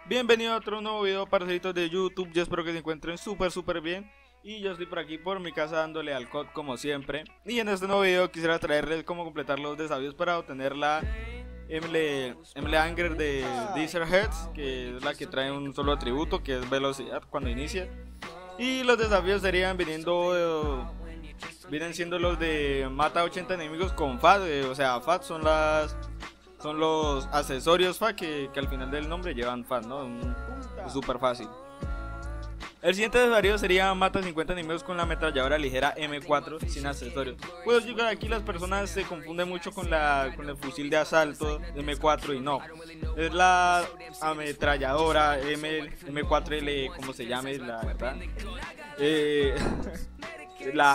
Bienvenido a otro nuevo video, parceritos de YouTube. Yo espero que se encuentren súper bien. Y yo estoy por aquí por mi casa dándole al COD como siempre. Y en este nuevo video quisiera traerles cómo completar los desafíos para obtener la Emble Anger de Desert Hearts, que es la que trae un solo atributo, que es velocidad cuando inicia. Y los desafíos serían vienen siendo los de mata 80 enemigos con FAT. O sea, FAT son los accesorios FAT que al final del nombre llevan FAT, ¿no? Es súper fácil. El siguiente desafío sería mata 50 enemigos con la ametralladora ligera M4 sin accesorios. Pues yo creo que aquí las personas se confunden mucho con el fusil de asalto M4 y no. Es la ametralladora M4L, como se llame, la verdad. La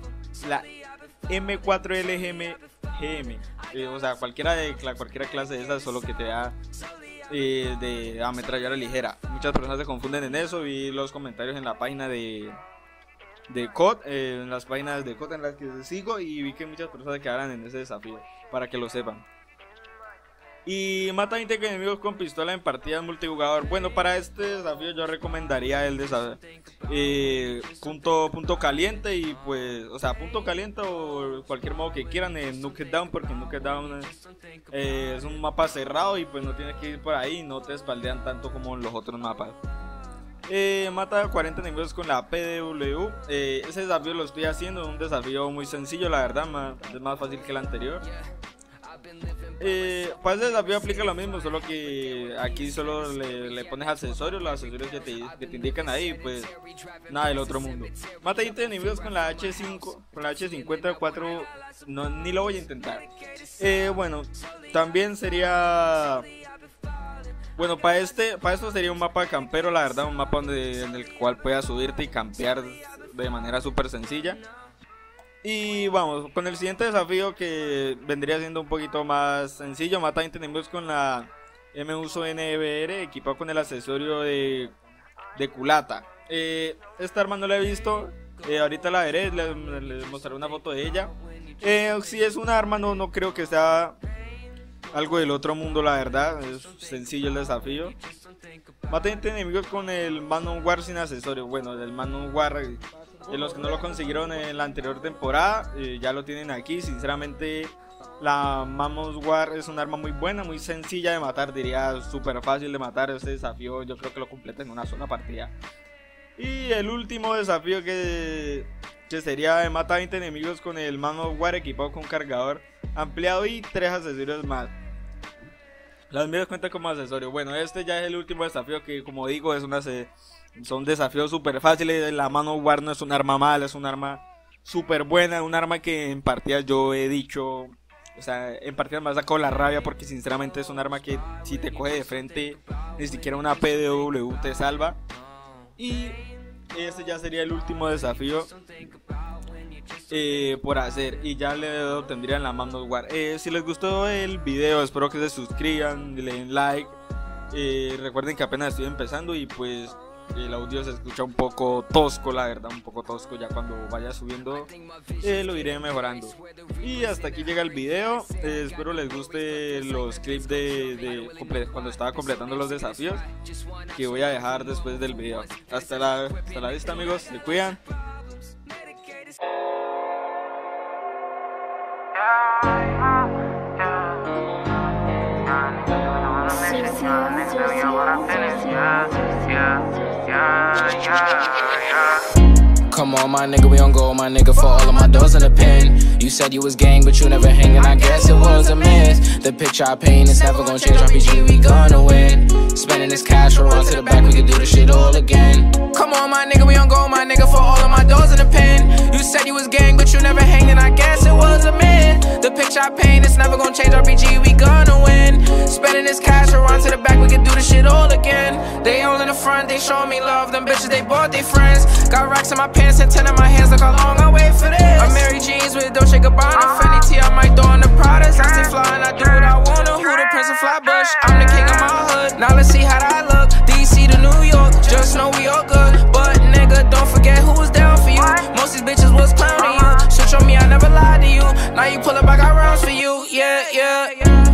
M4L GM. O sea, cualquiera clase de esas, solo que te da de ametralladora ligera. Muchas personas se confunden en eso. Vi los comentarios en la página de COD, en las páginas de COD en las que sigo, y vi que muchas personas quedaran en ese desafío, para que lo sepan. Y mata 20 enemigos con pistola en partidas multijugador. Bueno, para este desafío yo recomendaría el desafío punto caliente, y pues, o sea, punto caliente o cualquier modo que quieran, en Nuke Down, porque Nuke Down es un mapa cerrado y pues no tienes que ir por ahí, no te espaldean tanto como los otros mapas. Mata 40 enemigos con la PW. Ese desafío lo estoy haciendo, un desafío muy sencillo, la verdad, es más fácil que el anterior. Para ese desafío aplica lo mismo, solo que aquí solo le pones accesorios, los accesorios que te indican ahí, pues nada del otro mundo. Mata 20 enemigos con la H54, no, ni lo voy a intentar. Bueno, también sería... Bueno, para esto sería un mapa campero, la verdad, un mapa en el cual puedas subirte y campear de manera súper sencilla. Y vamos con el siguiente desafío, que vendría siendo un poquito más sencillo. Mata 20 enemigos con la M-Uso NBR, equipado con el accesorio de culata. Esta arma no la he visto, ahorita la veré, les mostraré una foto de ella. Si es una arma, no creo que sea algo del otro mundo, la verdad, es sencillo el desafío. Mata 20 enemigos con el Manowar sin accesorio. Bueno, el Manowar, los que no lo consiguieron en la anterior temporada, ya lo tienen aquí. Sinceramente, la Manowar es un arma muy buena, muy sencilla de matar, diría súper fácil de matar. Este desafío yo creo que lo completa en una sola partida. Y el último desafío que sería de mata 20 enemigos con el Manowar equipado con cargador ampliado y 3 accesorios más. Las miras cuentan como accesorio. Bueno, este ya es el último desafío, que como digo son desafíos súper fáciles. La Manowar no es un arma mala, es un arma súper buena, un arma que en partidas yo he dicho, o sea, en partidas me ha sacado la rabia, porque sinceramente es un arma que si te coge de frente, ni siquiera una PW te salva. Y este ya sería el último desafío por hacer, y ya le obtendrían la Manowar. Si les gustó el video, espero que se suscriban, le den like. Recuerden que apenas estoy empezando y pues el audio se escucha un poco tosco, la verdad, un poco tosco. Ya cuando vaya subiendo lo iré mejorando. Y hasta aquí llega el video. Espero les guste los clips cuando estaba completando los desafíos, que voy a dejar después del video. Hasta la vista, amigos, se cuidan. Come on, my nigga, we don't go, my nigga, for all of my doors in the pen. You said you was gang, but you never hanging, I guess it was a miss. The picture I paint is never gonna change, RPG, we gonna win. Spending this cash, we'll run to the back, we can do this shit all again. Come on, my nigga, we don't go, my nigga, for all of my doors in the pen. You said you was gang, but you never hanging, I guess it was a myth. The picture I paint is never gonna change, RPG, we gonna win. Spending this cash, we'll run to the back, we can do this shit all again. They all in the front, they show me love, them bitches, they bought their friends. Got racks in my pants and 10 in my hands, look how long I wait for this. I'm Mary Jeans with Dolce Gabbana, Fendi T, I might throw on the Prada. I stay fly and I do what I wanna. Who the Prince of Flatbush? I'm the king of my hood. Now let's see how that look. DC to New York, just know we all good. But nigga, don't forget who was down for you. Most these bitches was clowning you. Switch on me, I never lied to you. Now you pull up, I got rounds for you. Yeah. Come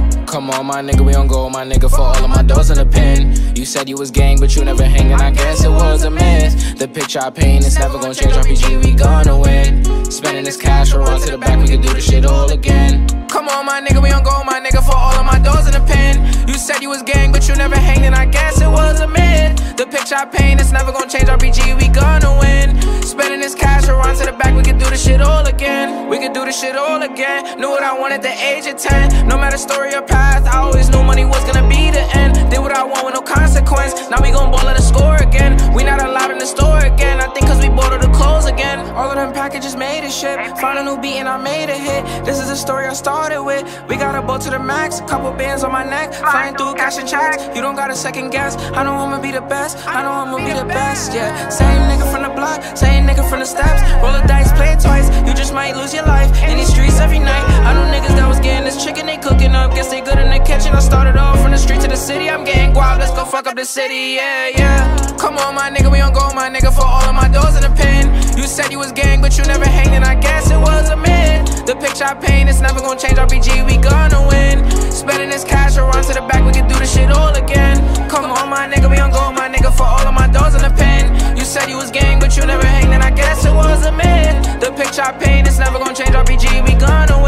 Come on, my nigga, we on go, my nigga, for all of my doors in the pen. You said you was gang, but you never hang, and I guess it was a miss. The picture I paint is never gonna change, RPG, we gonna win. Spending this cash, we'll run to the back, we can do this shit all again. Come on, my nigga, we on go, my nigga, for all of my doors in the pen. You said you was gang, but you never hang, and I guess it was a myth. The picture I paint is never gonna change, RPG, we gonna win. Spending this cash, we'll run to the back, we can do this shit all again. We can do this shit all again. Knew what I wanted at the age of 10. No matter story or path, I always knew money was gonna be the end. Did what I want with no consequence. Now we gon' ball at the score again. We not allowed in the store again. I think cause we bought all the clothes again. All of them packages made a ship. Found a new beat and I made a hit. This is the story I started with. We got a boat to the max, couple bands on my neck, flying through cash and checks. You don't gotta second guess. I know I'ma be the best. I know I'ma be the best, yeah. Same nigga from the block, same nigga from the steps. Roll the dice, play it twice. You just might lose your life in these streets every night. I know niggas that was getting this chicken they cooking up. Guess they good in the kitchen. I started off from the street to the city. I'm getting guap, let's go fuck up the city, yeah, yeah. Come on, my nigga, we on go, my nigga, for all of my doors in the pen. You said you was gang, but you never hang, and I guess it was a myth. The picture I paint is never gonna change, RPG, we gonna win. Spending this cash, we'll run to the back, we can do this shit all again. Come on, my nigga, we on go, my nigga, for all of my doors in the pen. You said you was gang, but you never hang, and I guess it was a myth. The picture I paint is never gonna change, RPG, we gonna win.